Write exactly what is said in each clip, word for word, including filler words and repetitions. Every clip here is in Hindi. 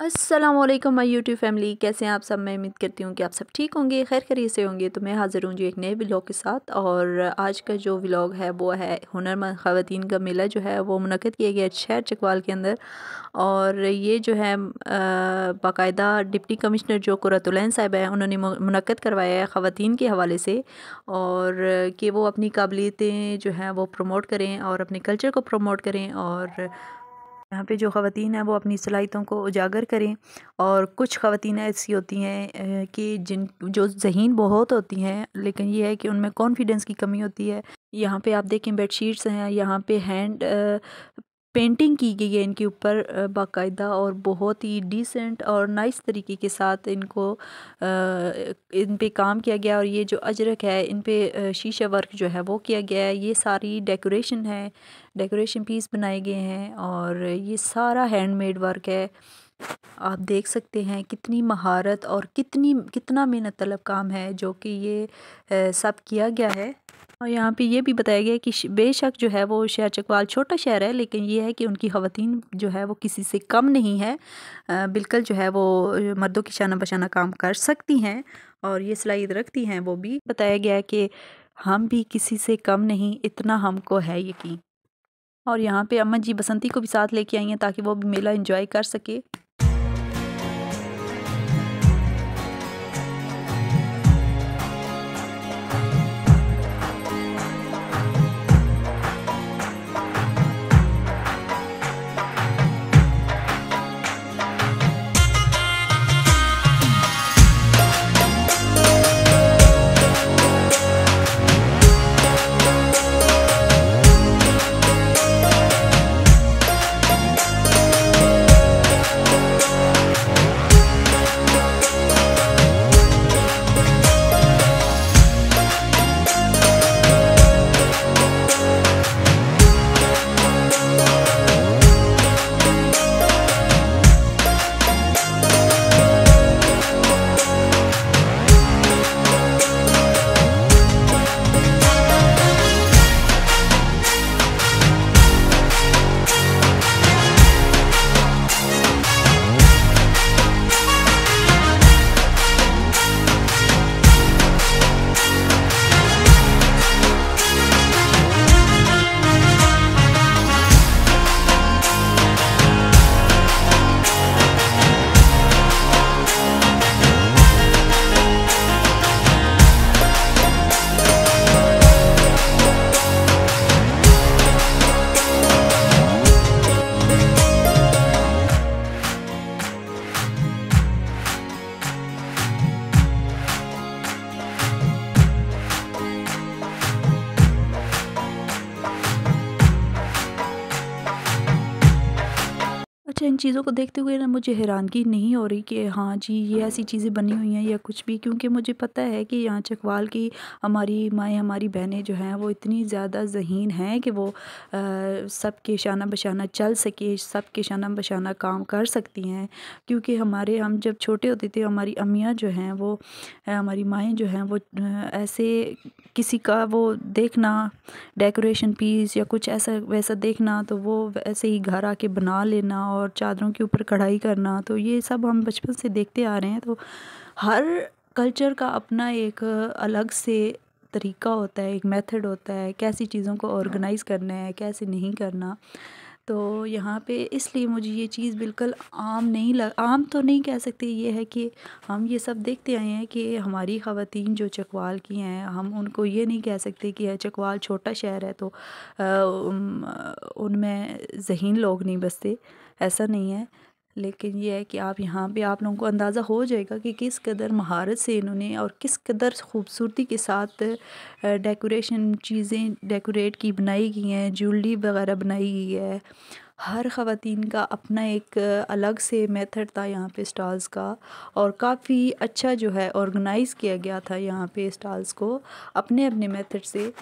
अस्सलामुअलैकुम माय यूट्यूब फैमिली, कैसे हैं आप सब। मैं उम्मीद करती हूँ कि आप सब ठीक होंगे, खैर खैरियत से होंगे। तो मैं हाज़िर हूँ जी एक नए व्लॉग के साथ। और आज का जो व्लॉग है वो है हुनरमंद ख़वातीन का मेला जो है वो मुनक़्क़िद किया गया शहर चकवाल के अंदर। और ये जो है बाकायदा डिप्टी कमिश्नर जो कुर्रतुल-ऐन साहिबा हैं उन्होंने मुनक़्क़िद करवाया है ख़वातीन के हवाले से, और कि वो अपनी काबिलियतें जो हैं वो प्रमोट करें और अपने कल्चर को प्रमोट करें, और यहाँ पे जो ख़वातीन हैं वो अपनी सलाहियतों को उजागर करें। और कुछ ख़वातीन ऐसी होती हैं कि जिन जो ज़हीन बहुत होती हैं, लेकिन ये है कि उनमें कॉन्फिडेंस की कमी होती है। यहाँ पे आप देखें बेडशीट्स हैं, यहाँ पे हैंड पेंटिंग की गई है इनके ऊपर बाकायदा, और बहुत ही डिसेंट और नाइस तरीके के साथ इनको इन पे काम किया गया। और ये जो अजरक है इन पे शीशा वर्क जो है वो किया गया है। ये सारी डेकोरेशन है, डेकोरेशन पीस बनाए गए हैं, और ये सारा हैंडमेड वर्क है। आप देख सकते हैं कितनी महारत और कितनी कितना मेहनत तलब काम है जो कि ये सब किया गया है। और यहाँ पे ये भी बताया गया है कि बेशक जो है वो शहर चकवाल छोटा शहर है, लेकिन ये है कि उनकी ख़वातीन जो है वो किसी से कम नहीं है, बिल्कुल जो है वो मर्दों की शाना बशाना काम कर सकती हैं और ये सलाहियत रखती हैं। वो भी बताया गया है कि हम भी किसी से कम नहीं, इतना हमको है यकीन। और यहाँ पे अम्मा जी बसंती को भी साथ लेके आई हैं ताकि वो भी मेला एंजॉय कर सके। अच्छा, इन चीज़ों को देखते हुए ना मुझे हैरानगी नहीं हो रही कि हाँ जी ये ऐसी चीज़ें बनी हुई हैं या कुछ भी, क्योंकि मुझे पता है कि यहाँ चकवाल की हमारी माएँ हमारी बहनें जो हैं वो इतनी ज़्यादा ज़हीन हैं कि वो सबके शाना बशाना चल सके, सबके शाना बशाना काम कर सकती हैं। क्योंकि हमारे हम जब छोटे होते थे हमारी अम्मियाँ जो हैं वो हमारी माएँ जो हैं वो ऐसे किसी का वो देखना डेकोरेशन पीस या कुछ ऐसा वैसा देखना तो वो ऐसे ही घर आके बना लेना और चादरों के ऊपर कढ़ाई करना, तो ये सब हम बचपन से देखते आ रहे हैं। तो हर कल्चर का अपना एक अलग से तरीका होता है, एक मेथड होता है कैसी चीज़ों को ऑर्गेनाइज़ करना है, कैसे नहीं करना। तो यहाँ पे इसलिए मुझे ये चीज़ बिल्कुल आम नहीं लग आम तो नहीं कह सकते, ये है कि हम ये सब देखते आए हैं कि हमारी ख़वातीन जो चकवाल की हैं, हम उनको ये नहीं कह सकते कि चकवाल छोटा शहर है तो उनमें ज़हीन लोग नहीं बसते, ऐसा नहीं है। लेकिन ये है कि आप यहाँ पे आप लोगों को अंदाज़ा हो जाएगा कि किस कदर महारत से इन्होंने और किस कदर खूबसूरती के साथ डेकोरेशन चीज़ें डेकोरेट की बनाई गई हैं, ज्वेलरी वगैरह बनाई गई है। हर ख़वातीन का अपना एक अलग से मेथड था यहाँ पे स्टॉल्स का, और काफ़ी अच्छा जो है ऑर्गेनाइज़ किया गया था यहाँ पे स्टॉल्स को अपने अपने मेथड से।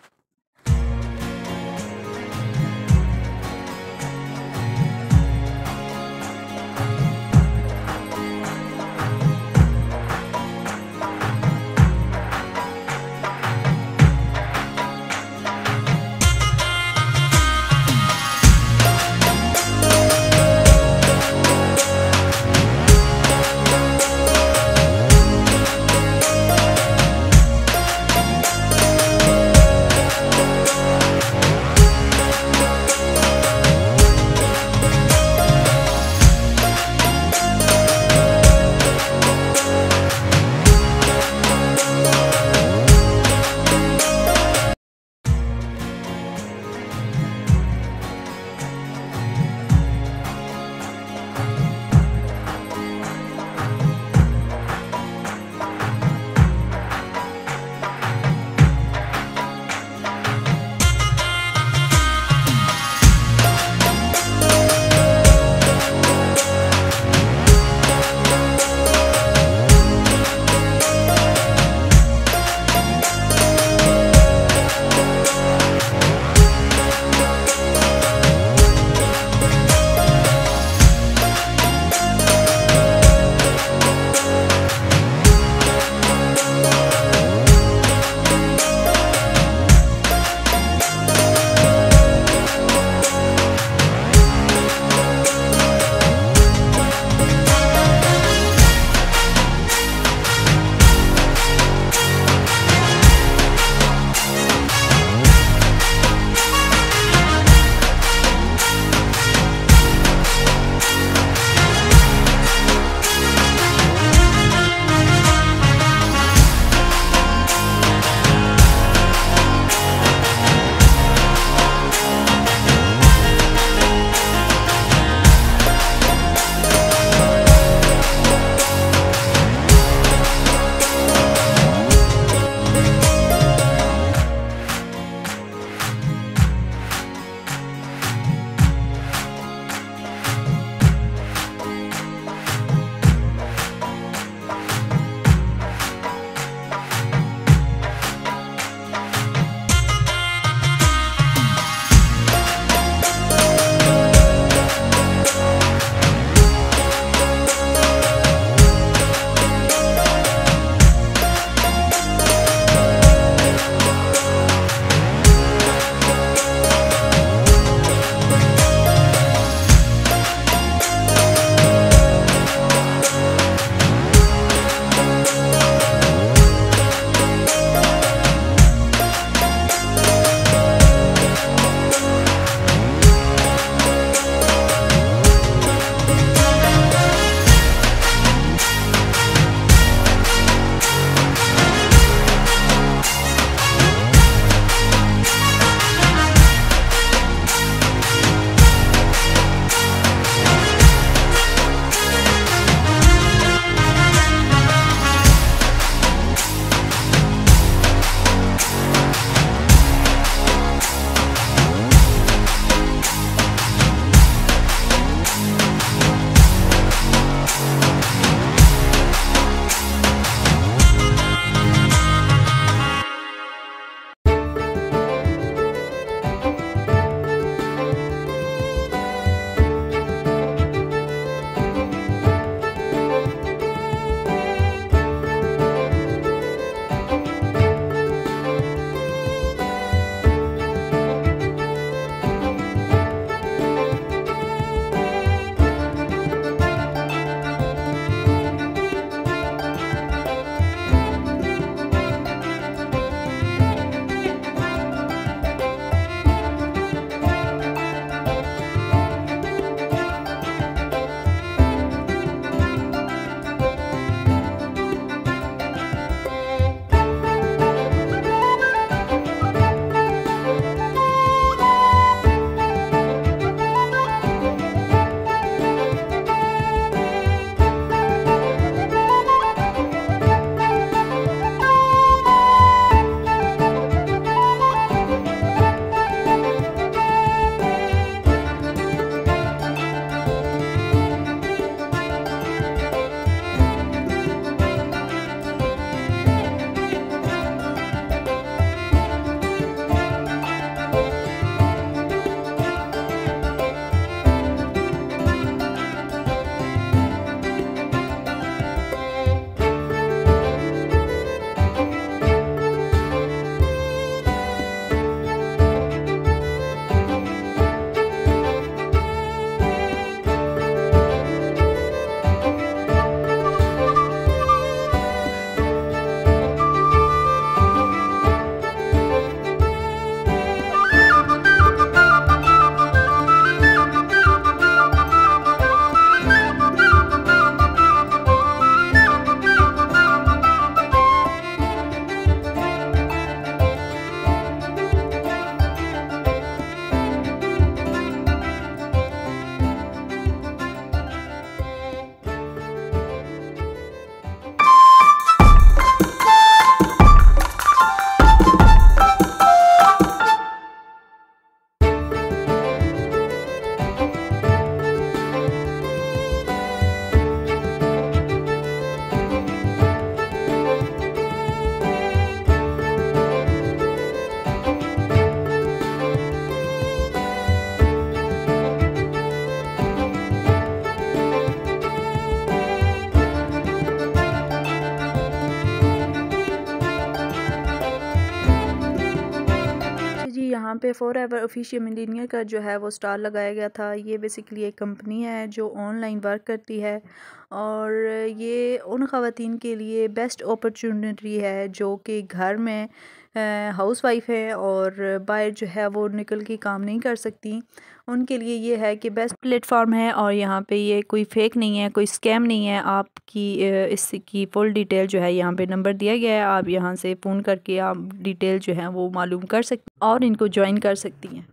पे फॉर एवर ऑफिशियल मिलीनियर का जो है वो स्टार लगाया गया था। ये बेसिकली एक कंपनी है जो ऑनलाइन वर्क करती है और ये उन ख़वातीन के लिए बेस्ट अपॉर्चुनिटी है जो कि घर में हाउस वाइफ है और बाहर जो है वो निकल के काम नहीं कर सकती। उनके लिए ये है कि बेस्ट प्लेटफॉर्म है और यहाँ पे ये कोई फेक नहीं है, कोई स्कैम नहीं है। आपकी इसकी फुल डिटेल जो है यहाँ पे नंबर दिया गया है, आप यहाँ से फ़ोन करके आप डिटेल जो है वो मालूम कर सकती और इनको ज्वाइन कर सकती हैं।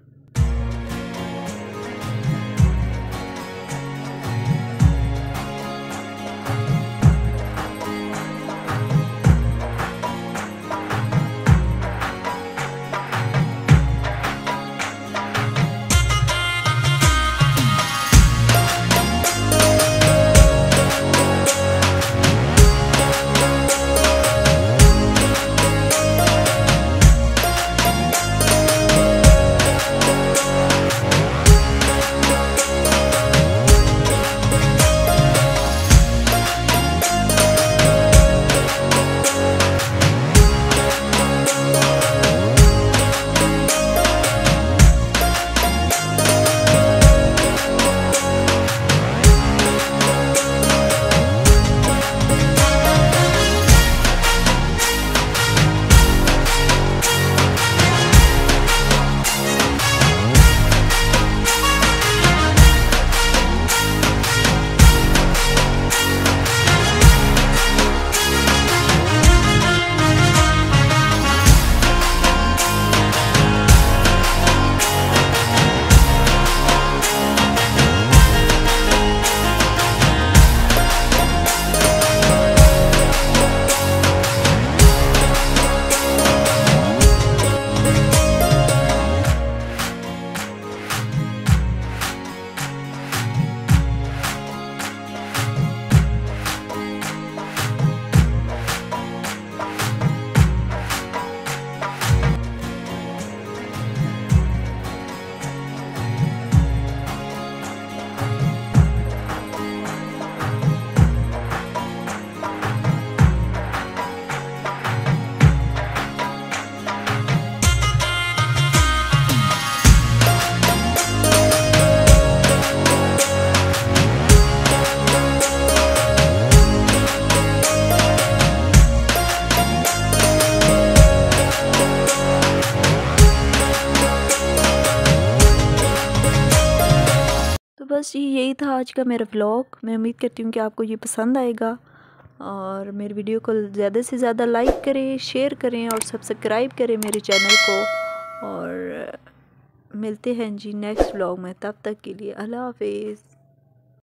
बस यही था आज का मेरा व्लॉग। मैं उम्मीद करती हूँ कि आपको ये पसंद आएगा और मेरी वीडियो को ज़्यादा से ज़्यादा लाइक करें, शेयर करें और सब्सक्राइब करें मेरे चैनल को। और मिलते हैं जी नेक्स्ट व्लॉग में, तब तक के लिए अल्लाह हाफिज़।